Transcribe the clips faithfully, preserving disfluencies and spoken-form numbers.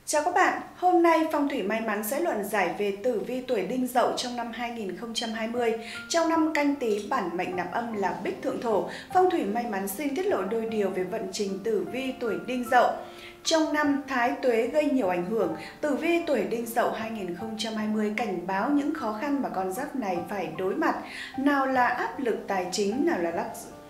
Chào các bạn, hôm nay Phong thủy may mắn sẽ luận giải về tử vi tuổi Đinh Dậu trong năm hai nghìn không trăm hai mươi. Trong năm Canh Tý, bản mệnh nạp âm là Bích Thượng Thổ. Phong thủy may mắn xin tiết lộ đôi điều về vận trình tử vi tuổi Đinh Dậu. Trong năm Thái Tuế gây nhiều ảnh hưởng, tử vi tuổi Đinh Dậu hai nghìn không trăm hai mươi cảnh báo những khó khăn mà con giáp này phải đối mặt. Nào là áp lực tài chính, nào là lắc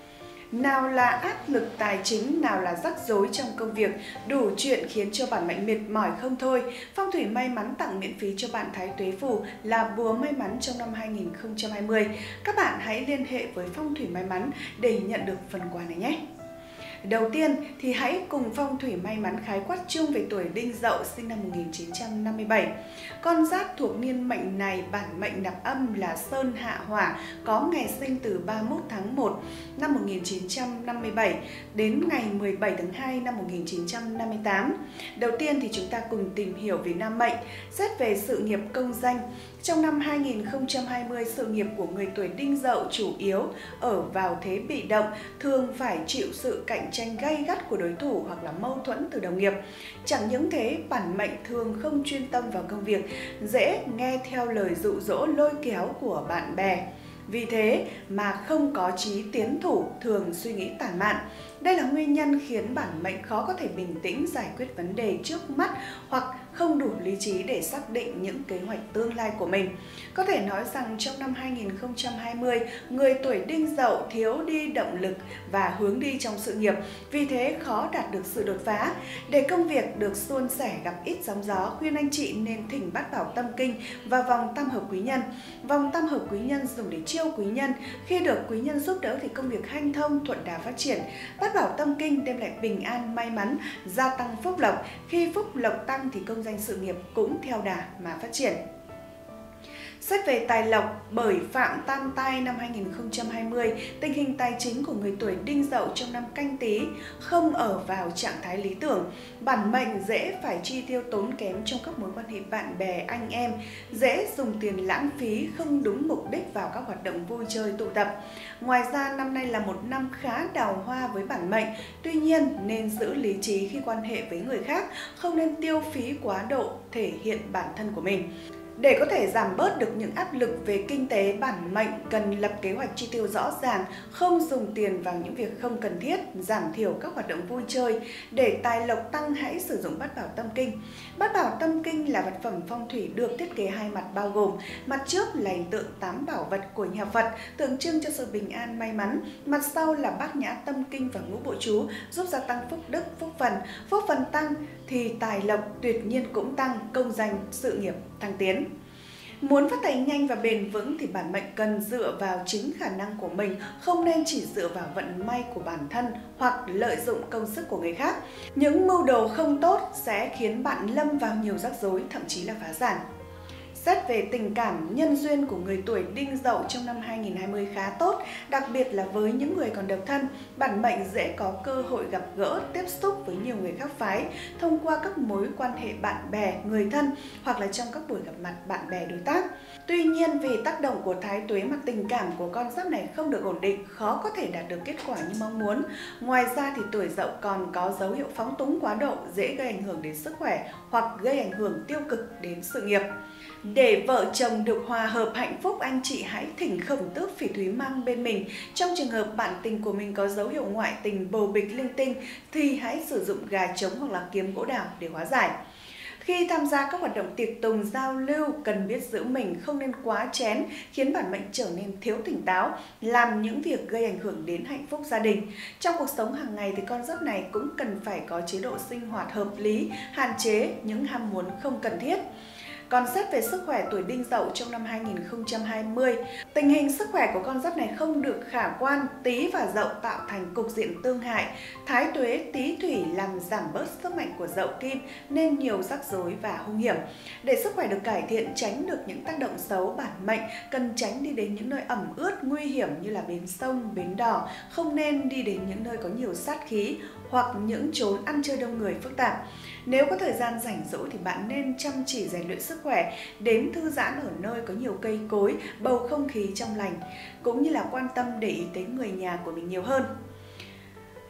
Nào là áp lực tài chính, nào là rắc rối trong công việc, đủ chuyện khiến cho bản mệnh mệt mỏi không thôi. Phong thủy may mắn tặng miễn phí cho bạn Thái Tuế Phù là bùa may mắn trong năm hai nghìn không trăm hai mươi. Các bạn hãy liên hệ với Phong thủy may mắn để nhận được phần quà này nhé. Đầu tiên thì hãy cùng Phong thủy may mắn khái quát chung về tuổi Đinh Dậu sinh năm một nghìn chín trăm năm mươi bảy. Con giáp thuộc niên mệnh này bản mệnh nạp âm là Sơn Hạ Hỏa, có ngày sinh từ ba mươi mốt tháng một năm một nghìn chín trăm năm mươi bảy đến ngày mười bảy tháng hai năm một nghìn chín trăm năm mươi tám. Đầu tiên thì chúng ta cùng tìm hiểu về nam mệnh, xét về sự nghiệp công danh. Trong năm hai nghìn không trăm hai mươi, sự nghiệp của người tuổi Đinh Dậu chủ yếu ở vào thế bị động, thường phải chịu sự cạnh tranh gay gắt của đối thủ hoặc là mâu thuẫn từ đồng nghiệp. Chẳng những thế, bản mệnh thường không chuyên tâm vào công việc, dễ nghe theo lời dụ dỗ lôi kéo của bạn bè. Vì thế mà không có chí tiến thủ, thường suy nghĩ tản mạn. Đây là nguyên nhân khiến bản mệnh khó có thể bình tĩnh giải quyết vấn đề trước mắt hoặc không đủ lý trí để xác định những kế hoạch tương lai của mình. Có thể nói rằng trong năm hai nghìn không trăm hai mươi, người tuổi Đinh Dậu thiếu đi động lực và hướng đi trong sự nghiệp, vì thế khó đạt được sự đột phá. Để công việc được suôn sẻ gặp ít sóng gió, khuyên anh chị nên thỉnh Bát Bảo Tâm Kinh và vòng tam hợp quý nhân. Vòng tam hợp quý nhân dùng để chiêu quý nhân, khi được quý nhân giúp đỡ thì công việc hanh thông, thuận đà phát triển. Bát Bảo Tâm Kinh đem lại bình an, may mắn, gia tăng phúc lộc. Khi phúc lộc tăng thì công danh sự nghiệp cũng theo đà mà phát triển. Xét về tài lộc, bởi Phạm Tam Tai năm hai nghìn không trăm hai mươi, tình hình tài chính của người tuổi Đinh Dậu trong năm Canh Tý không ở vào trạng thái lý tưởng. Bản mệnh dễ phải chi tiêu tốn kém trong các mối quan hệ bạn bè, anh em, dễ dùng tiền lãng phí không đúng mục đích vào các hoạt động vui chơi tụ tập. Ngoài ra, năm nay là một năm khá đào hoa với bản mệnh, tuy nhiên nên giữ lý trí khi quan hệ với người khác, không nên tiêu phí quá độ thể hiện bản thân của mình. Để có thể giảm bớt được những áp lực về kinh tế, bản mệnh cần lập kế hoạch chi tiêu rõ ràng, không dùng tiền vào những việc không cần thiết, giảm thiểu các hoạt động vui chơi. Để tài lộc tăng, hãy sử dụng Bát Bảo Tâm Kinh. Bát Bảo Tâm Kinh là vật phẩm phong thủy được thiết kế hai mặt bao gồm: mặt trước là hình tượng tám bảo vật của nhà Phật, tượng trưng cho sự bình an may mắn. Mặt sau là Bát Nhã Tâm Kinh và ngũ bộ chú, giúp gia tăng phúc đức, phúc phần. Phúc phần tăng thì tài lộc tuyệt nhiên cũng tăng, công danh, sự nghiệp thăng tiến. Muốn phát tài nhanh và bền vững thì bản mệnh cần dựa vào chính khả năng của mình, không nên chỉ dựa vào vận may của bản thân hoặc lợi dụng công sức của người khác. Những mưu đồ không tốt sẽ khiến bạn lâm vào nhiều rắc rối, thậm chí là phá sản. Xét về tình cảm, nhân duyên của người tuổi Đinh Dậu trong năm hai nghìn không trăm hai mươi khá tốt, đặc biệt là với những người còn độc thân. Bản mệnh dễ có cơ hội gặp gỡ, tiếp xúc với nhiều người khác phái thông qua các mối quan hệ bạn bè, người thân hoặc là trong các buổi gặp mặt bạn bè đối tác. Tuy nhiên, vì tác động của Thái Tuế mà tình cảm của con giáp này không được ổn định, khó có thể đạt được kết quả như mong muốn. Ngoài ra thì tuổi Dậu còn có dấu hiệu phóng túng quá độ, dễ gây ảnh hưởng đến sức khỏe hoặc gây ảnh hưởng tiêu cực đến sự nghiệp. Để vợ chồng được hòa hợp hạnh phúc, anh chị hãy thỉnh Khổng Tước Phỉ Thúy mang bên mình. Trong trường hợp bạn tình của mình có dấu hiệu ngoại tình, bồ bịch, linh tinh thì hãy sử dụng gà trống hoặc là kiếm gỗ đào để hóa giải. Khi tham gia các hoạt động tiệc tùng, giao lưu, cần biết giữ mình, không nên quá chén, khiến bản mệnh trở nên thiếu tỉnh táo, làm những việc gây ảnh hưởng đến hạnh phúc gia đình. Trong cuộc sống hàng ngày thì con giáp này cũng cần phải có chế độ sinh hoạt hợp lý, hạn chế những ham muốn không cần thiết. Còn xét về sức khỏe tuổi Đinh Dậu trong năm hai nghìn không trăm hai mươi, tình hình sức khỏe của con giáp này không được khả quan. Tý và Dậu tạo thành cục diện tương hại. Thái Tuế, Tý Thủy làm giảm bớt sức mạnh của Dậu Kim nên nhiều rắc rối và hung hiểm. Để sức khỏe được cải thiện, tránh được những tác động xấu, bản mệnh cần tránh đi đến những nơi ẩm ướt, nguy hiểm như là bến sông, bến đò, không nên đi đến những nơi có nhiều sát khí hoặc những chốn ăn chơi đông người phức tạp. Nếu có thời gian rảnh rỗi thì bạn nên chăm chỉ rèn luyện sức khỏe, đến thư giãn ở nơi có nhiều cây cối, bầu không khí trong lành, cũng như là quan tâm để ý tới người nhà của mình nhiều hơn.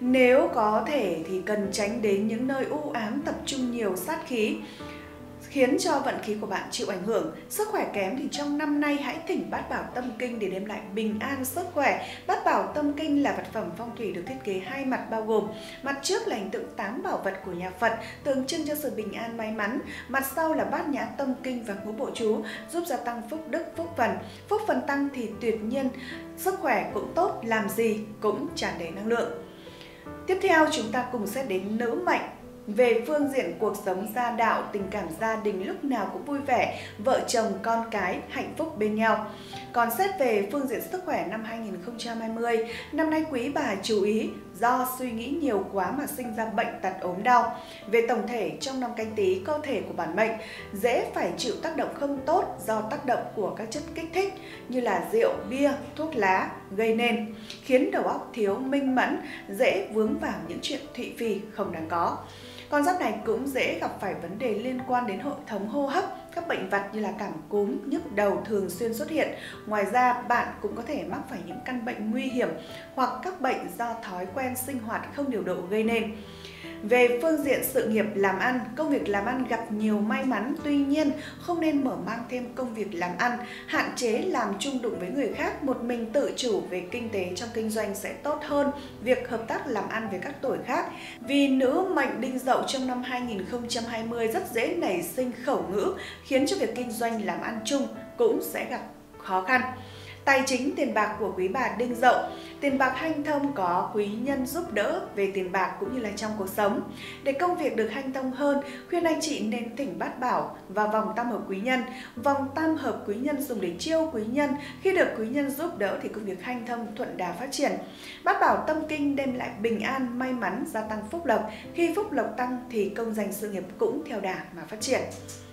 Nếu có thể thì cần tránh đến những nơi u ám tập trung nhiều sát khí, khiến cho vận khí của bạn chịu ảnh hưởng. Sức khỏe kém thì trong năm nay hãy thỉnh Bát Bảo Tâm Kinh để đem lại bình an sức khỏe. Bát Bảo Tâm Kinh là vật phẩm phong thủy được thiết kế hai mặt bao gồm: mặt trước là hình tượng tám bảo vật của nhà Phật, tượng trưng cho sự bình an may mắn. Mặt sau là Bát Nhã Tâm Kinh và ngũ bộ chú, giúp gia tăng phúc đức phúc phần. Phúc phần tăng thì tuyệt nhiên sức khỏe cũng tốt, làm gì cũng tràn đầy năng lượng. Tiếp theo chúng ta cùng xét đến nữ mệnh. Về phương diện cuộc sống gia đạo, tình cảm gia đình lúc nào cũng vui vẻ, vợ chồng con cái hạnh phúc bên nhau. Còn xét về phương diện sức khỏe năm hai nghìn không trăm hai mươi, năm nay quý bà chú ý do suy nghĩ nhiều quá mà sinh ra bệnh tật ốm đau. Về tổng thể trong năm Canh Tý, cơ thể của bản mệnh dễ phải chịu tác động không tốt do tác động của các chất kích thích như là rượu, bia, thuốc lá gây nên, khiến đầu óc thiếu minh mẫn, dễ vướng vào những chuyện thị phi không đáng có. Con giáp này cũng dễ gặp phải vấn đề liên quan đến hệ thống hô hấp, các bệnh vặt như là cảm cúm, nhức đầu thường xuyên xuất hiện. Ngoài ra, bạn cũng có thể mắc phải những căn bệnh nguy hiểm hoặc các bệnh do thói quen sinh hoạt không điều độ gây nên. Về phương diện sự nghiệp làm ăn, công việc làm ăn gặp nhiều may mắn, tuy nhiên không nên mở mang thêm công việc làm ăn, hạn chế làm chung đụng với người khác, một mình tự chủ về kinh tế trong kinh doanh sẽ tốt hơn việc hợp tác làm ăn với các tuổi khác. Vì nữ mệnh Đinh Dậu trong năm hai nghìn không trăm hai mươi rất dễ nảy sinh khẩu ngữ, khiến cho việc kinh doanh làm ăn chung cũng sẽ gặp khó khăn. Tài chính tiền bạc của quý bà Đinh Dậu, tiền bạc hanh thông, có quý nhân giúp đỡ về tiền bạc cũng như là trong cuộc sống. Để công việc được hanh thông hơn, khuyên anh chị nên thỉnh Bát Bảo và vòng tam hợp quý nhân. Vòng tam hợp quý nhân dùng để chiêu quý nhân, khi được quý nhân giúp đỡ thì công việc hanh thông thuận đà phát triển. Bát Bảo Tâm Kinh đem lại bình an, may mắn, gia tăng phúc lộc. Khi phúc lộc tăng thì công danh sự nghiệp cũng theo đà mà phát triển.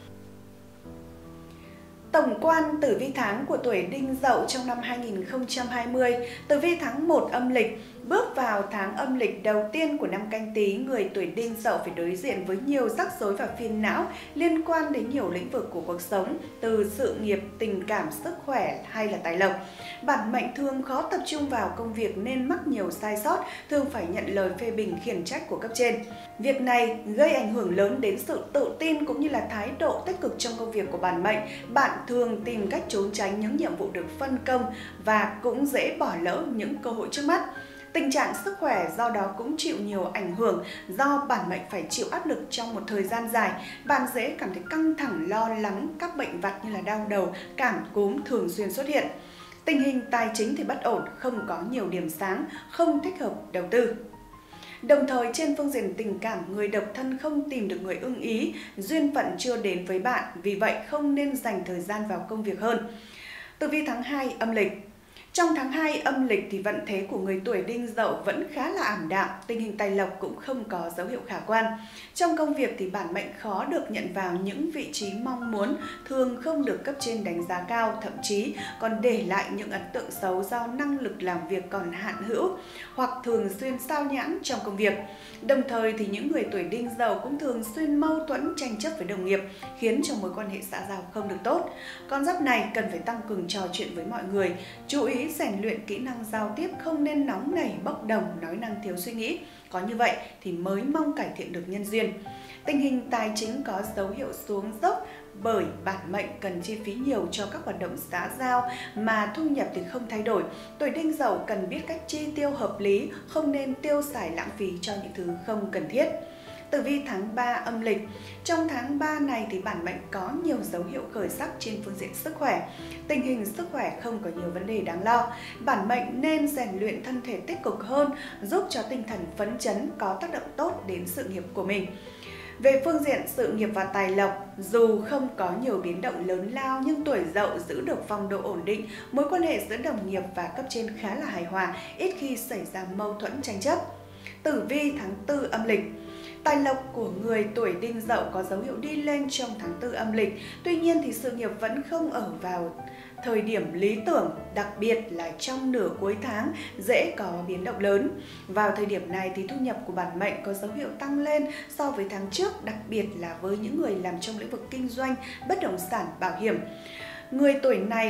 Tổng quan tử vi tháng của tuổi Đinh Dậu trong năm hai nghìn không trăm hai mươi, tử vi tháng một âm lịch. Bước vào tháng âm lịch đầu tiên của năm Canh Tý, người tuổi Đinh Dậu phải đối diện với nhiều rắc rối và phiền não liên quan đến nhiều lĩnh vực của cuộc sống, từ sự nghiệp, tình cảm, sức khỏe hay là tài lộc. Bản mệnh thường khó tập trung vào công việc nên mắc nhiều sai sót, thường phải nhận lời phê bình khiển trách của cấp trên. Việc này gây ảnh hưởng lớn đến sự tự tin cũng như là thái độ tích cực trong công việc của bản mệnh. Bạn thường tìm cách trốn tránh những nhiệm vụ được phân công và cũng dễ bỏ lỡ những cơ hội trước mắt. Tình trạng sức khỏe do đó cũng chịu nhiều ảnh hưởng do bản mệnh phải chịu áp lực trong một thời gian dài. Bạn dễ cảm thấy căng thẳng, lo lắng, các bệnh vặt như là đau đầu, cảm cúm thường xuyên xuất hiện. Tình hình tài chính thì bất ổn, không có nhiều điểm sáng, không thích hợp đầu tư. Đồng thời trên phương diện tình cảm, người độc thân không tìm được người ưng ý, duyên phận chưa đến với bạn, vì vậy không nên dành thời gian vào công việc hơn. Tử vi tháng hai âm lịch. Trong tháng hai âm lịch thì vận thế của người tuổi Đinh Dậu vẫn khá là ảm đạm, tình hình tài lộc cũng không có dấu hiệu khả quan. Trong công việc thì bản mệnh khó được nhận vào những vị trí mong muốn, thường không được cấp trên đánh giá cao, thậm chí còn để lại những ấn tượng xấu do năng lực làm việc còn hạn hữu hoặc thường xuyên sao nhãng trong công việc. Đồng thời thì những người tuổi Đinh Dậu cũng thường xuyên mâu thuẫn, tranh chấp với đồng nghiệp, khiến cho mối quan hệ xã giao không được tốt. Con giáp này cần phải tăng cường trò chuyện với mọi người, chú ý rèn luyện kỹ năng giao tiếp, không nên nóng nảy, bốc đồng, nói năng thiếu suy nghĩ. Có như vậy thì mới mong cải thiện được nhân duyên. Tình hình tài chính có dấu hiệu xuống dốc bởi bản mệnh cần chi phí nhiều cho các hoạt động xã giao mà thu nhập thì không thay đổi. Tuổi Đinh Dậu cần biết cách chi tiêu hợp lý, không nên tiêu xài lãng phí cho những thứ không cần thiết. Tử vi tháng ba âm lịch. Trong tháng ba này thì bản mệnh có nhiều dấu hiệu khởi sắc trên phương diện sức khỏe. Tình hình sức khỏe không có nhiều vấn đề đáng lo. Bản mệnh nên rèn luyện thân thể tích cực hơn, giúp cho tinh thần phấn chấn, có tác động tốt đến sự nghiệp của mình. Về phương diện sự nghiệp và tài lộc, dù không có nhiều biến động lớn lao nhưng tuổi Dậu giữ được phong độ ổn định, mối quan hệ giữa đồng nghiệp và cấp trên khá là hài hòa, ít khi xảy ra mâu thuẫn tranh chấp. Tử vi tháng tư âm lịch. Tài lộc của người tuổi Đinh Dậu có dấu hiệu đi lên trong tháng tư âm lịch, tuy nhiên thì sự nghiệp vẫn không ở vào thời điểm lý tưởng, đặc biệt là trong nửa cuối tháng dễ có biến động lớn. Vào thời điểm này thì thu nhập của bản mệnh có dấu hiệu tăng lên so với tháng trước, đặc biệt là với những người làm trong lĩnh vực kinh doanh, bất động sản, bảo hiểm. Người tuổi này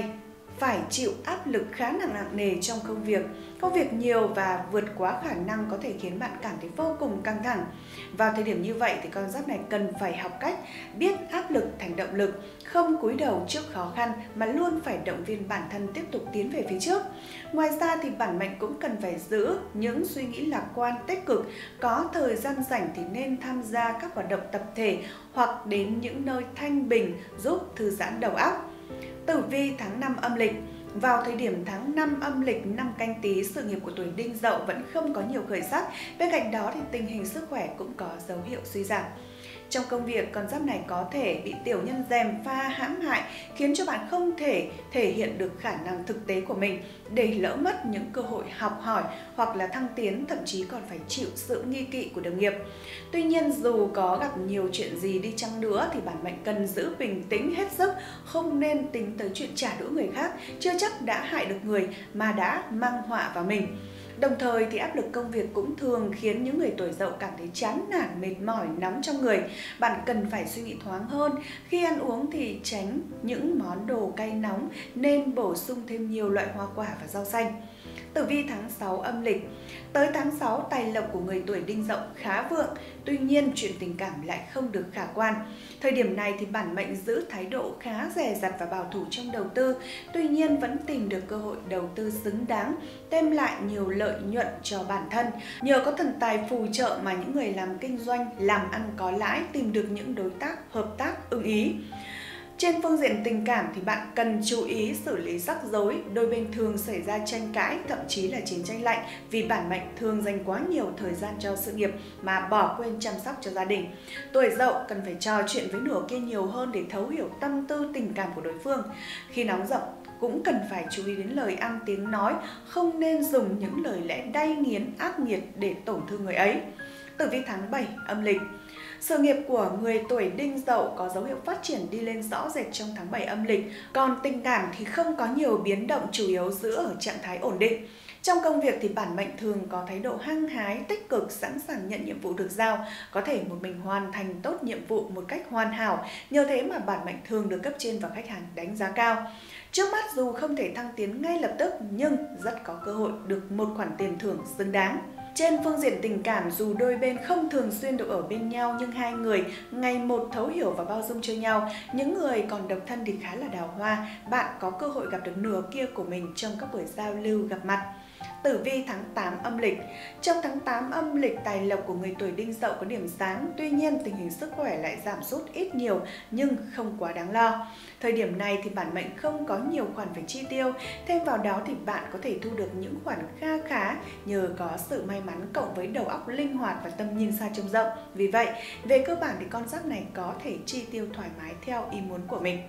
phải chịu áp lực khá nặng nặng nề trong công việc. Công việc nhiều và vượt quá khả năng có thể khiến bạn cảm thấy vô cùng căng thẳng. Vào thời điểm như vậy thì con giáp này cần phải học cách biết áp lực thành động lực, không cúi đầu trước khó khăn mà luôn phải động viên bản thân tiếp tục tiến về phía trước. Ngoài ra thì bản mệnh cũng cần phải giữ những suy nghĩ lạc quan, tích cực, có thời gian rảnh thì nên tham gia các hoạt động tập thể hoặc đến những nơi thanh bình giúp thư giãn đầu óc. Tử vi tháng năm âm lịch. Vào thời điểm tháng năm âm lịch năm Canh Tý, sự nghiệp của tuổi Đinh Dậu vẫn không có nhiều khởi sắc. Bên cạnh đó thì tình hình sức khỏe cũng có dấu hiệu suy giảm. Trong công việc, con giáp này có thể bị tiểu nhân gièm pha hãm hại, khiến cho bạn không thể thể hiện được khả năng thực tế của mình, để lỡ mất những cơ hội học hỏi hoặc là thăng tiến, thậm chí còn phải chịu sự nghi kỵ của đồng nghiệp. Tuy nhiên, dù có gặp nhiều chuyện gì đi chăng nữa thì bản mệnh cần giữ bình tĩnh hết sức, không nên tính tới chuyện trả đũa người khác, chưa chắc đã hại được người mà đã mang họa vào mình. Đồng thời thì áp lực công việc cũng thường khiến những người tuổi Dậu cảm thấy chán nản, mệt mỏi, nóng trong người. Bạn cần phải suy nghĩ thoáng hơn. Khi ăn uống thì tránh những món đồ cay nóng, nên bổ sung thêm nhiều loại hoa quả và rau xanh. Tử vi tháng sáu âm lịch. Tới tháng sáu, tài lộc của người tuổi Đinh Dậu khá vượng, tuy nhiên chuyện tình cảm lại không được khả quan. Thời điểm này thì bản mệnh giữ thái độ khá dè dặt và bảo thủ trong đầu tư, tuy nhiên vẫn tìm được cơ hội đầu tư xứng đáng, đem lại nhiều lợi nhuận cho bản thân. Nhờ có thần tài phù trợ mà những người làm kinh doanh, làm ăn có lãi tìm được những đối tác hợp tác ưng ý. Trên phương diện tình cảm thì bạn cần chú ý xử lý rắc rối, đôi bên thường xảy ra tranh cãi, thậm chí là chiến tranh lạnh vì bản mệnh thường dành quá nhiều thời gian cho sự nghiệp mà bỏ quên chăm sóc cho gia đình. Tuổi Dậu cần phải trò chuyện với nửa kia nhiều hơn để thấu hiểu tâm tư tình cảm của đối phương. Khi nóng giận cũng cần phải chú ý đến lời ăn tiếng nói, không nên dùng những lời lẽ đay nghiến ác nghiệt để tổn thương người ấy. Tử vi tháng bảy âm lịch. Sự nghiệp của người tuổi Đinh Dậu có dấu hiệu phát triển đi lên rõ rệt trong tháng bảy âm lịch, còn tình cảm thì không có nhiều biến động, chủ yếu giữ ở trạng thái ổn định. Trong công việc thì bản mệnh thường có thái độ hăng hái, tích cực, sẵn sàng nhận nhiệm vụ được giao, có thể một mình hoàn thành tốt nhiệm vụ một cách hoàn hảo, nhờ thế mà bản mệnh thường được cấp trên và khách hàng đánh giá cao. Trước mắt dù không thể thăng tiến ngay lập tức nhưng rất có cơ hội được một khoản tiền thưởng xứng đáng. Trên phương diện tình cảm, dù đôi bên không thường xuyên được ở bên nhau nhưng hai người ngày một thấu hiểu và bao dung cho nhau. Những người còn độc thân thì khá là đào hoa, bạn có cơ hội gặp được nửa kia của mình trong các buổi giao lưu gặp mặt. Tử vi tháng tám âm lịch. Trong tháng tám âm lịch, tài lộc của người tuổi Đinh Dậu có điểm sáng, tuy nhiên tình hình sức khỏe lại giảm sút ít nhiều nhưng không quá đáng lo. Thời điểm này thì bản mệnh không có nhiều khoản phải chi tiêu, thêm vào đó thì bạn có thể thu được những khoản kha khá nhờ có sự may mắn cộng với đầu óc linh hoạt và tầm nhìn xa trông rộng. Vì vậy, về cơ bản thì con giáp này có thể chi tiêu thoải mái theo ý muốn của mình.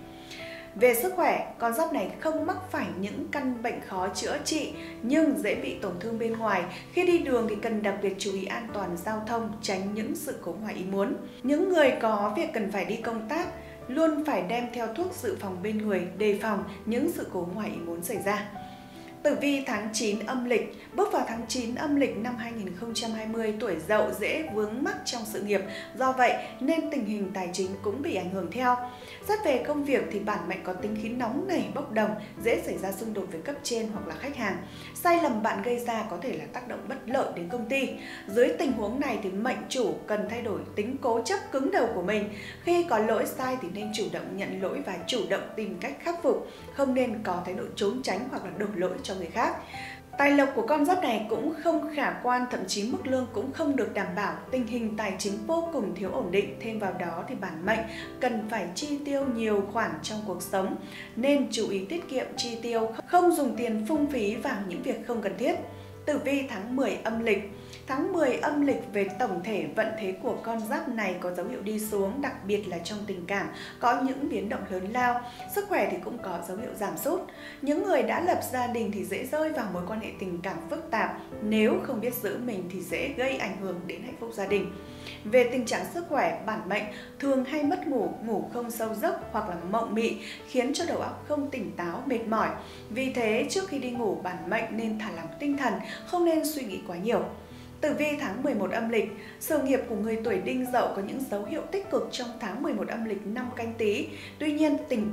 Về sức khỏe, con giáp này không mắc phải những căn bệnh khó chữa trị nhưng dễ bị tổn thương bên ngoài. Khi đi đường thì cần đặc biệt chú ý an toàn giao thông, tránh những sự cố ngoài ý muốn. Những người có việc cần phải đi công tác luôn phải đem theo thuốc dự phòng bên người, đề phòng những sự cố ngoài ý muốn xảy ra. Tử vi tháng chín âm lịch. Bước vào tháng chín âm lịch năm hai nghìn không trăm hai mươi, tuổi Dậu dễ vướng mắc trong sự nghiệp, do vậy nên tình hình tài chính cũng bị ảnh hưởng theo. Xét về công việc thì bản mệnh có tính khí nóng nảy, bốc đồng, dễ xảy ra xung đột với cấp trên hoặc là khách hàng. Sai lầm bạn gây ra có thể là tác động bất lợi đến công ty. Dưới tình huống này thì mệnh chủ cần thay đổi tính cố chấp cứng đầu của mình. Khi có lỗi sai thì nên chủ động nhận lỗi và chủ động tìm cách khắc phục, không nên có thái độ trốn tránh hoặc là đổ lỗi cho người khác. Tài lộc của con giáp này cũng không khả quan, thậm chí mức lương cũng không được đảm bảo, tình hình tài chính vô cùng thiếu ổn định. Thêm vào đó thì bản mệnh cần phải chi tiêu nhiều khoản trong cuộc sống, nên chú ý tiết kiệm chi tiêu, không dùng tiền phung phí vào những việc không cần thiết. Tử vi tháng mười âm lịch. Tháng mười âm lịch về tổng thể vận thế của con giáp này có dấu hiệu đi xuống, đặc biệt là trong tình cảm có những biến động lớn lao. Sức khỏe thì cũng có dấu hiệu giảm sút. Những người đã lập gia đình thì dễ rơi vào mối quan hệ tình cảm phức tạp, nếu không biết giữ mình thì dễ gây ảnh hưởng đến hạnh phúc gia đình. Về tình trạng sức khỏe, bản mệnh thường hay mất ngủ, ngủ không sâu giấc hoặc là mộng mị, khiến cho đầu óc không tỉnh táo, mệt mỏi. Vì thế trước khi đi ngủ, bản mệnh nên thả lỏng tinh thần, không nên suy nghĩ quá nhiều. Tử vi tháng mười một âm lịch. Sự nghiệp của người tuổi Đinh Dậu có những dấu hiệu tích cực trong tháng mười một âm lịch năm Canh Tý. Tuy nhiên tình cảm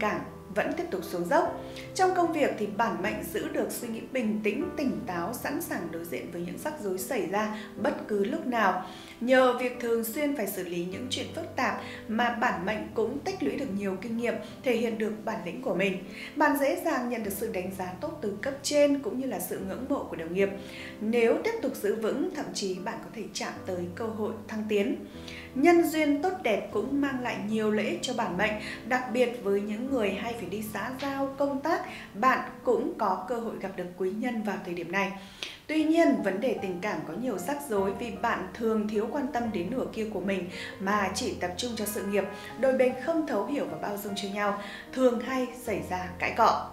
vẫn tiếp tục xuống dốc. Trong công việc thì bản mệnh giữ được suy nghĩ bình tĩnh, tỉnh táo, sẵn sàng đối diện với những rắc rối xảy ra bất cứ lúc nào. Nhờ việc thường xuyên phải xử lý những chuyện phức tạp mà bản mệnh cũng tích lũy được nhiều kinh nghiệm, thể hiện được bản lĩnh của mình. Bạn dễ dàng nhận được sự đánh giá tốt từ cấp trên cũng như là sự ngưỡng mộ của đồng nghiệp. Nếu tiếp tục giữ vững, thậm chí bạn có thể chạm tới cơ hội thăng tiến. Nhân duyên tốt đẹp cũng mang lại nhiều lợi ích cho bản mệnh, đặc biệt với những người hay phải đi xã giao, công tác, bạn cũng có cơ hội gặp được quý nhân vào thời điểm này. Tuy nhiên, vấn đề tình cảm có nhiều rắc rối vì bạn thường thiếu quan tâm đến nửa kia của mình mà chỉ tập trung cho sự nghiệp, đôi bên không thấu hiểu và bao dung cho nhau, thường hay xảy ra cãi cọ.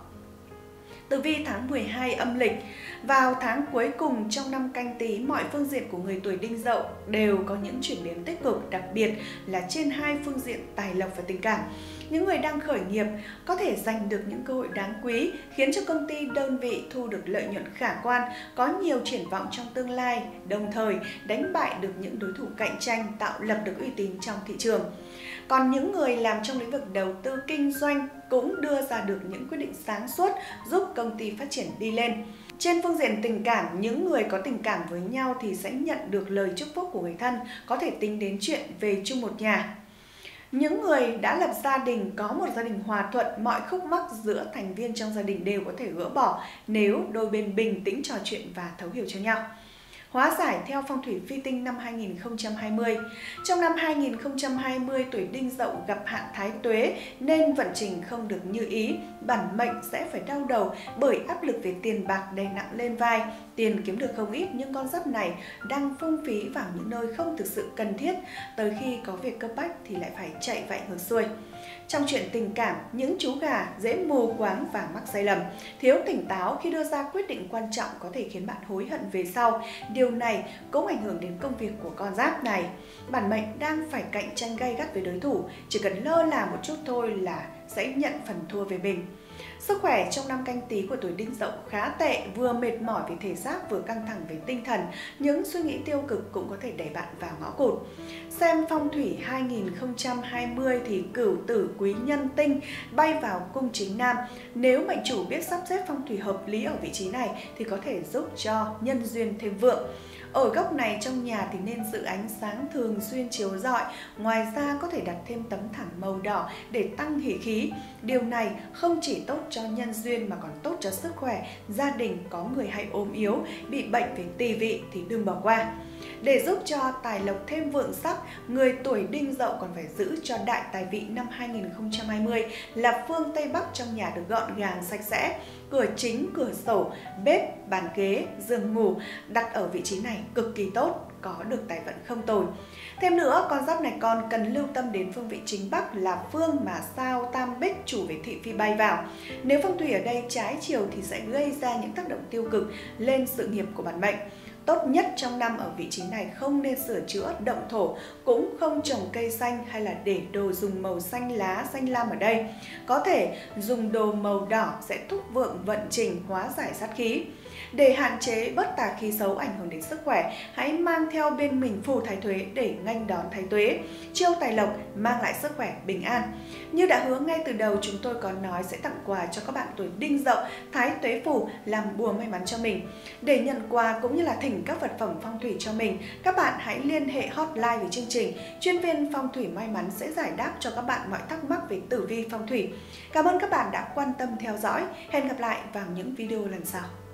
Tử vi tháng mười hai âm lịch, vào tháng cuối cùng trong năm Canh Tý, mọi phương diện của người tuổi Đinh Dậu đều có những chuyển biến tích cực, đặc biệt là trên hai phương diện tài lộc và tình cảm. Những người đang khởi nghiệp có thể giành được những cơ hội đáng quý, khiến cho công ty, đơn vị thu được lợi nhuận khả quan, có nhiều triển vọng trong tương lai, đồng thời đánh bại được những đối thủ cạnh tranh, tạo lập được uy tín trong thị trường. Còn những người làm trong lĩnh vực đầu tư kinh doanh cũng đưa ra được những quyết định sáng suốt giúp công ty phát triển đi lên. Trên phương diện tình cảm, những người có tình cảm với nhau thì sẽ nhận được lời chúc phúc của người thân, có thể tính đến chuyện về chung một nhà. Những người đã lập gia đình có một gia đình hòa thuận, mọi khúc mắc giữa thành viên trong gia đình đều có thể gỡ bỏ nếu đôi bên bình tĩnh trò chuyện và thấu hiểu cho nhau. Hóa giải theo phong thủy phi tinh năm hai nghìn không trăm hai mươi. Trong năm hai nghìn không trăm hai mươi, tuổi Đinh Dậu gặp hạn Thái Tuế nên vận trình không được như ý. Bản mệnh sẽ phải đau đầu bởi áp lực về tiền bạc đè nặng lên vai. Tiền kiếm được không ít nhưng con giáp này đang phung phí vào những nơi không thực sự cần thiết. Tới khi có việc cấp bách thì lại phải chạy vạy ngược xuôi. Trong chuyện tình cảm, những chú gà dễ mù quáng và mắc sai lầm. Thiếu tỉnh táo khi đưa ra quyết định quan trọng có thể khiến bạn hối hận về sau. Điều này cũng ảnh hưởng đến công việc của con giáp này. Bản mệnh đang phải cạnh tranh gay gắt với đối thủ, chỉ cần lơ là một chút thôi là sẽ nhận phần thua về mình. Sức khỏe trong năm Canh Tý của tuổi Đinh Dậu khá tệ, vừa mệt mỏi về thể xác vừa căng thẳng về tinh thần. Những suy nghĩ tiêu cực cũng có thể đẩy bạn vào ngõ cụt. Xem phong thủy hai nghìn không trăm hai mươi thì Cửu Tử Quý Nhân Tinh bay vào cung chính nam. Nếu mệnh chủ biết sắp xếp phong thủy hợp lý ở vị trí này thì có thể giúp cho nhân duyên thêm vượng. Ở góc này trong nhà thì nên giữ ánh sáng thường xuyên chiếu rọi. Ngoài ra có thể đặt thêm tấm thảm màu đỏ để tăng hỷ khí. Điều này không chỉ tốt cho nhân duyên mà còn tốt cho sức khỏe. Gia đình có người hay ốm yếu, bị bệnh về tỳ vị thì đừng bỏ qua. Để giúp cho tài lộc thêm vượng sắc, người tuổi Đinh Dậu còn phải giữ cho đại tài vị năm hai nghìn không trăm hai mươi là phương Tây Bắc trong nhà được gọn gàng sạch sẽ. Cửa chính, cửa sổ, bếp, bàn ghế, giường ngủ đặt ở vị trí này cực kỳ tốt, có được tài vận không tồi. Thêm nữa, con giáp này còn cần lưu tâm đến phương vị chính Bắc là phương mà sao Tam Bích chủ về thị phi bay vào. Nếu phong thủy ở đây trái chiều thì sẽ gây ra những tác động tiêu cực lên sự nghiệp của bản mệnh. Tốt nhất trong năm ở vị trí này không nên sửa chữa động thổ, cũng không trồng cây xanh hay là để đồ dùng màu xanh lá, xanh lam ở đây. Có thể dùng đồ màu đỏ sẽ thúc vượng vận trình, hóa giải sát khí. Để hạn chế bớt tà khí xấu ảnh hưởng đến sức khỏe, hãy mang theo bên mình phù Thái Tuế để nghênh đón Thái Tuế, chiêu tài lộc mang lại sức khỏe bình an. Như đã hứa ngay từ đầu, chúng tôi có nói sẽ tặng quà cho các bạn tuổi Đinh Dậu Thái Tuế phù làm bùa may mắn cho mình. Để nhận quà cũng như là thỉnh các vật phẩm phong thủy cho mình, các bạn hãy liên hệ hotline với chương trình. Chuyên viên phong thủy may mắn sẽ giải đáp cho các bạn mọi thắc mắc về tử vi phong thủy. Cảm ơn các bạn đã quan tâm theo dõi. Hẹn gặp lại vào những video lần sau.